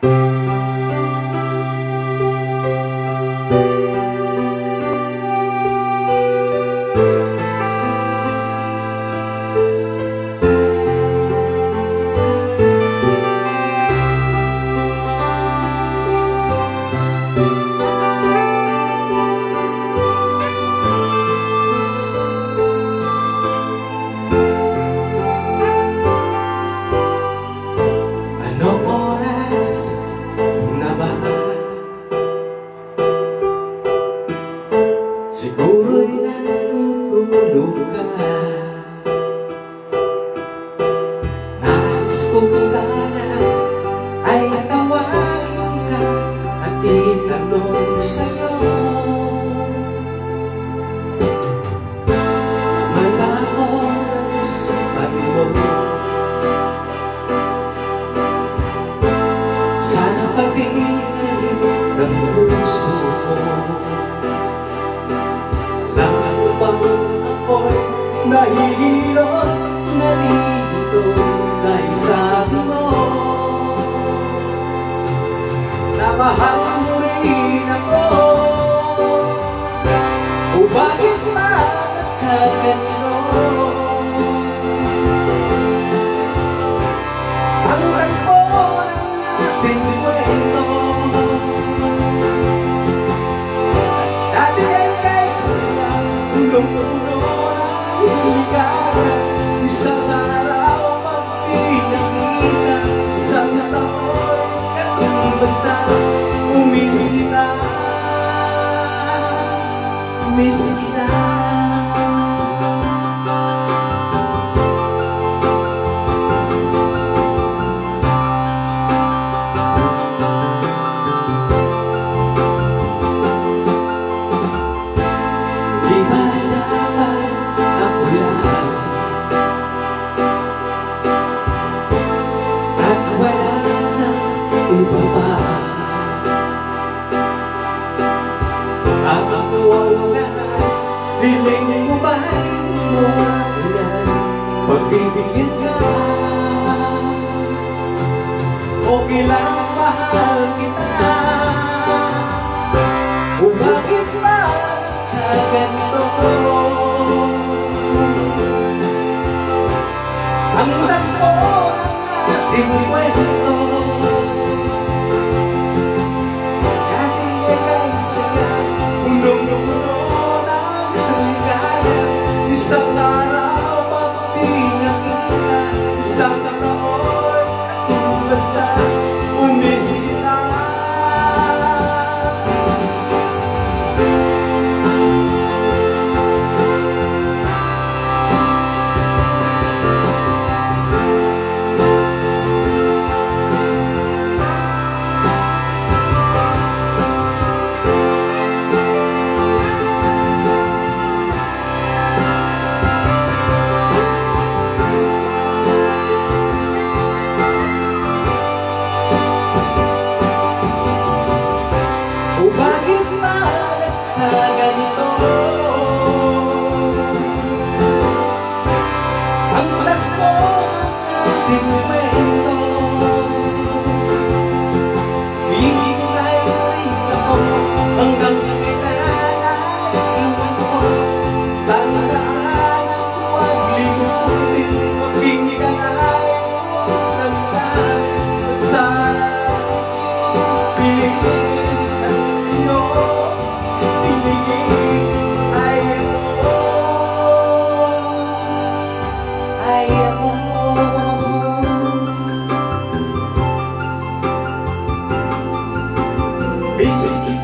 Siguro'y natutulog ka. Nais ko sana ay tawagin ka at itanong sa'yo malaos pa mo. Sana patingin ng puso ko. Ako'y nahihirap, nalilito dahil sabi mo na mahal mo rin ako. O bakit ba nagkaganito? Ang rangko ng ating kwento dati ay kaysa ulong-ulo isang araw magpinakita, isang taon katong basta umisita, umisita. Di ba dapat ako lang at wala na iba pa? At ako ang lahat, hiling mo ba'y mawalan? Pagbibigyan ka, okay lang mahal kita. O bakit ba nagkaganito? Ang rangko ng ating kwento dati ay kaysa punong-puno ng ligaya. Isang araw magpinakita, isang taon katong basta umisita. O bakit ba nagkaganito? Ang rangko ng ating kwento hihintay rin ako hanggang kailan ay iwan ko. Tandaan at huwag limutin, maging ika'y nagdaan at sana piliin. Peace.